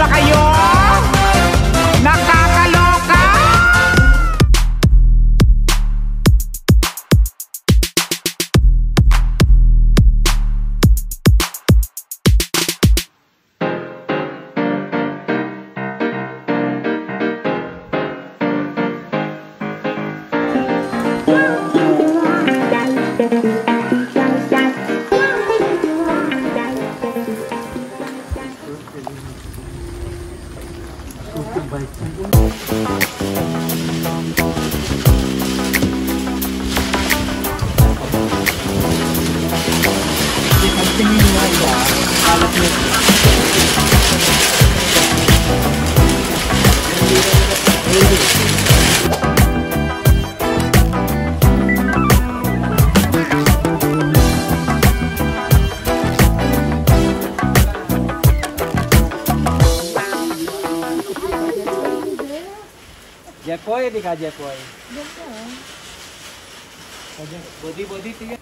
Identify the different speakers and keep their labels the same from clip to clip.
Speaker 1: ba kayo? Nakakaloka!
Speaker 2: Jepoy, di ka Jepoy? Body tiga.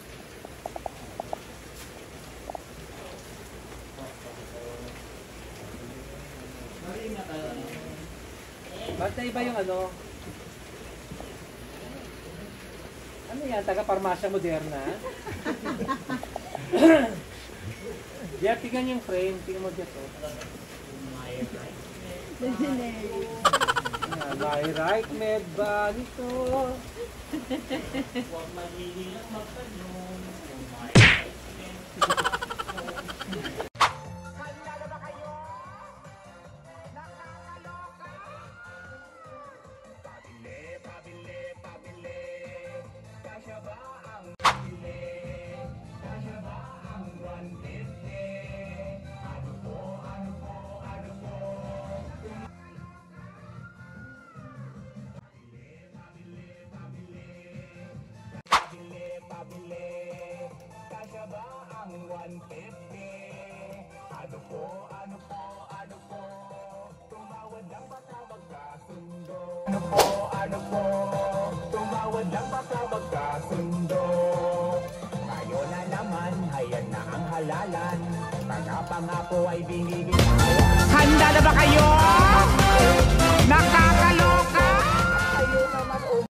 Speaker 2: Basta iba yung ano? Ano yan? Taga-parmasya moderna? Jeff, tingnan yung frame. Tingnan mo Jeff. May right med ba nito? Huwag mahihilang magtanong kung may right med.
Speaker 1: Handa na ba kayo? Nakakaloka! Pabili. Kasya ba ang pabili? Kasya ba ang 150? Ano po? Pabili, kasya ba ang 150? Ano po? Tumawad lang baka magkasundo. Ano po? Tumawad lang baka magkasundo. Kayo na naman, hayan na ang halalan. Mga pangako ay binibigay. Handa na ba kayo? Nakakaloka!